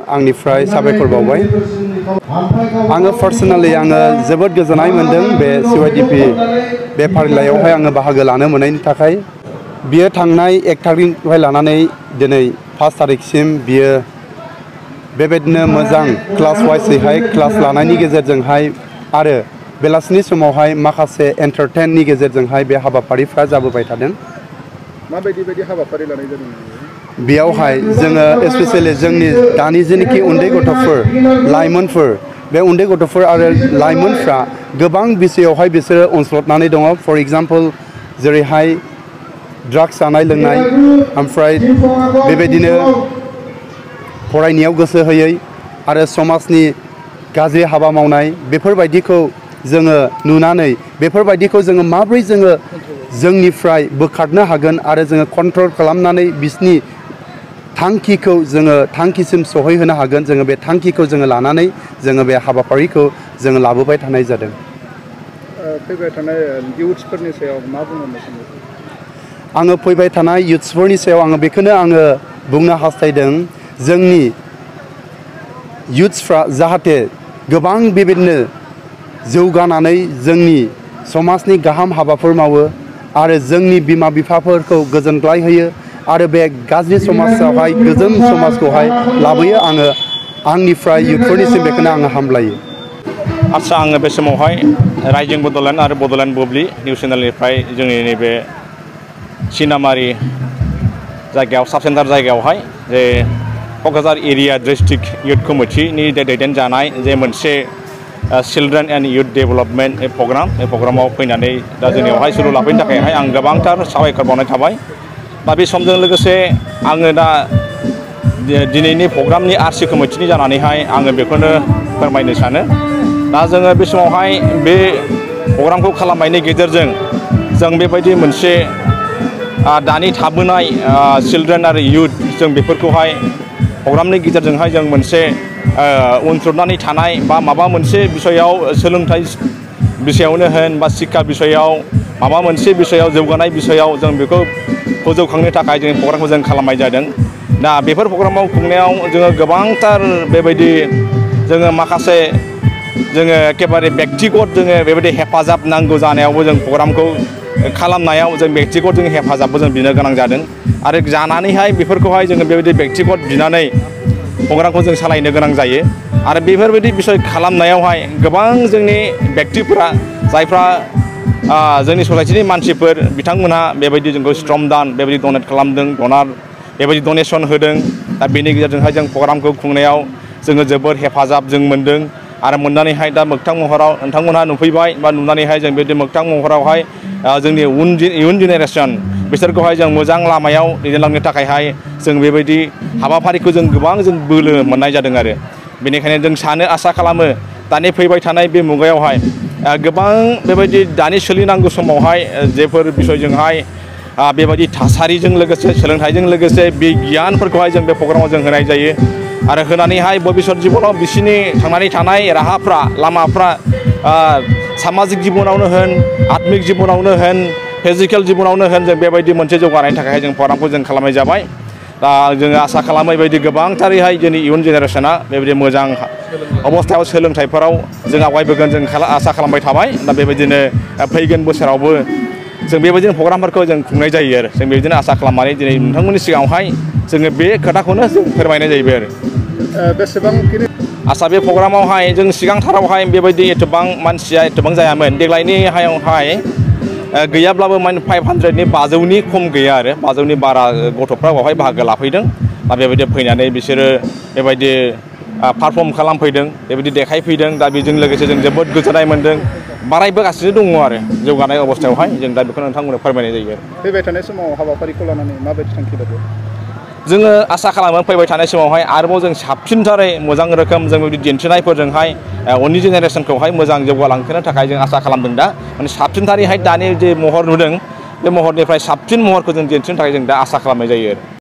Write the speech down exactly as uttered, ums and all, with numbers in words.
आंनिफ्राय साबायखर बावबाय आङो पार्सनेलि आङो जोबोद गोजोननाय मोनदों बे सि वाइ डि पि बे फारिलाइयावहाय आङो बाहागो लानो मोननायनि थाखाय बियो थांनाय एक थारिखनिफ्राय लानानै दिनै पास तारिखसिम बियो बेबायदिनो मोजां क्लास वाइसैहाय क्लास लानायनि गेजेरजोंहाय आरो बेलासिनि समावहाय माखासे एन्टारटेननि गेजेरजोंहाय बे हाबाफारिफ्रा जाबोबाय थादों माबायदि बायदि हाबाफारि लानाय जादों बेयावहाय जोङो स्पेसियेलि जोंनि दानि जेनोखि उन्दै गथ'फोर लाइमोनफोर बे उन्दै गथ'फोर आरो लाइमोनफ्रा गोबां बिषयावहाय बिसोरो अनस्लदनानै दङ फर एग्जाम्पल जेरैहाय ड्राग्स जानाय लोंनाय ओमफ्राय बेबायदिनो फरायनायाव गोसो होयै आरो समाजनि गाज्रि हाबा मावनाय बेफोरबायदिखौ जोङो नुनानै बेफोरबायदिखौ जोङो माबोरै जोङो जोंनिफ्राय बोखारनो हागोन आरो जोङो कन्ट्रल खालामनानै बिसिनि थांखिखौ जोङो थांखिसिम सहैहोनो हागोन जोङो बे थांखिखौ जोङो लानानै जोङो बे हाबाफारिखौ जोङो लाबोबाय थानाय जादों फैबाय थानाय इयुथ्सफोरनि सायाव मा बुंनो सानो आङो फैबाय थानाय इयुथ्सफोरनि सायाव आङो बेखौनो आङो बुंनो हास्थायदों जोंनि इयुथ्सफ्रा जाहाथे गोबां बेबायदिनो जौगानानै जोंनि समाजनि गाहाम हाबाफोर मावो आरो जोंनि बिमा बिफाफोरखौ गोजोनग्लाय होयो आरो बे गाज्रि समाजावहाय गोजोन समाजखौहाय लाबोयो आङो आंनिफ्राय इयुथफोरनिसिम बेखौनो आङो हामलायो आच्चा आङो बे समावहाय रायजों बड'लेण्ड आरो बड'लेण्ड बुब्लि निउस चेनेलनिफ्राय जोंनि नैबे सिनामारि जायगायाव साब सेन्टार जायगायावहाय जे क'क्राझार एरिया डिस्ट्रिक्ट इयुथ कमिटिनि दैदेनजानाय जे मोनसे children and youth development program बे प्रग्रामाव फैनानै दा जोंनियावहाय सुरु लाफैनो थाखायहाय आं गोबांथार साबायखर बावनाय थाबाय दा बे समजों लोगोसे आङो दा दिनैनि प्रग्रामनि आरसि कमिटिनि जानानैहाय आङो बेखौनो फोरमायनो सानो दा जोङो बे समावहाय बे प्रग्रामखौ खालामनायनि गेजेरजों जों बेबायदि मोनसे दानि थाबोनाय चिल्ड्रेन आरो इयुथ जों बेफोरखौहाय प्रग्रामनि गेजेरजोंहाय जों मोनसे उनसंनानै थानाय बा माबा मोनसे बिसयाव सोलोंथाइ बिसयावनो होन बा शिक्षा बिसयाव माबा मोनसे बिसयाव जौगानाय बिसयाव जों बेखौ फोजौखांनो थाखाय जों प्रग्रामखौ जों खालामनाय जादों दा बेफोर प्रग्रामाव खुंनायाव जोङो गोबांथार बेबायदि जोङो माखासे जोङो एखेबारे बेक्तिगत जोङो बेबायदि हेफाजाब नांगौ जानायावबो जों प्रग्रामखौ खालामनायाव जों बेक्तिगत जों हेफाजाबबो जों बिनो गोनां जादों आरो जानानैहाय बेफोरखौहाय जोङो बेबायदि बेक्तिगत बिनानै प्रग्रामखौ जों सालायनो गोनां जायो आरो बेफोरबायदि बिसय खालामनायावहाय गोबां जोंनि बेक्तिफोरा जायफ्रा जोंनि ससाइटिनि मानसिफोर बिथांमोनहा बेबायदि जोंखौ स्ट्रम दान बेबायदि डनेट खालामदों डनार बेबायदि डनेसन होदों दा बेनि गेजेरजोंहाय जों प्रग्रामखौ खुंनायाव जोङो जोबोद हेफाजाब जों मोन्दों आरो मोननानैहाय दा मोगथां महराव नोंथांमोनहा नुफैबाय बा नुनानैहाय जों बेबायदि मोगथां महरावहाय जोंनि उन इयुन जेनेरेसन बिसोरखौहाय जों मोजां लामायाव दैदेनलांनो थाखायहाय जों बेबायदि हाबाफारिखौ जों गोबां जों बोलो मोननाय जादों आरो बेनिखायनो जों सानो आसा खालामो दानि फैबाय थानाय बे मुगायावहाय गोबां बेबायदि दानि सोलिनांगौ समावहाय जेफोर बिसयजोंहाय बेबायदि थासारिजों लोगोसे सोलोंथाइजों लोगोसे बिगियानफोरखौहाय जों बे प्रग्रामाव जों होनाय जायो आरो होनानैहाय भबिष्यत जिबनाव बिसोरनि थांनानै थानाय राहाफ्रा लामाफ्रा सामाजिक जिबनावनो होन आत्मिक जिबनावनो होन फिजिकेल जिबनावनो होन जों बेबायदि मोनसे जौगानायनि थाखाय जों प्रग्रामखौ जों खालामनाय जाबाय दा जोङो आसा खालामो बेबायदि गोबांथारैहाय जोंनि इयुन जेनेरेसना बेबायदि मोजां अबस्थायाव सोलोंथाइफोराव जों आवगायबोगोन जों आसा खालामबाय थाबाय दा बेबायदिनो फैगोन बोसोरावबो जों बेबायदिनो प्रग्रामफोरखौ जों खुंनाय जायो आरो जों बेबायदिनो आसा खालामनानै दिनै नोंथांमोननि सिगाङावहाय जोङो बे खोथाखौनो जों फोरमायनाय जाहैबाय आरो बेसेबांखिनि आसा बे प्रग्रामावहाय जों सिगांथारावहाय बेबायदि एथबां मानसिया एथबां जायामोन देग्लायनि हायावहाय गैयाब्लाबो माने फाइभ हान्ड्रेडनि बाजौनि खम गैया आरो बाजौनि बारा गथ'फ्रा बेवहाय बाहागो लाफैदों दा बेबायदि फैनानै बिसोरो बेबायदि पारफर्म खालामफैदों बेबायदि देखायफैदों दा बेजों लोगोसे जों जोबोद गोजोननाय मोन्दों बारायबोगासिनो दङ आरो जौगानाय अबस्थायावहाय जों दा बेखौ नोंथांमोननो फोरमायनाय जायो आरो फैबाय थानाय समाव हाबाफारिखौ लानानै माबायदि थांखि लादों जोङो आसा खालामो फैबाय थानाय समावहाय आरोबाव जों साबसिनथारै मोजां रोखोम जों बिदि दिन्थिनायफोरजोंहाय उननि जेनेरेसनखौहाय मोजां जौगालांहोनो थाखाय जों आसा खालामदों दा माने साबसिनथारैहाय दानि जे महर नुदों बे महरनिफ्राय साबसिन महरखौ जों दिन्थिनो थाखाय जों दा आसा खालामनाय जायो आरो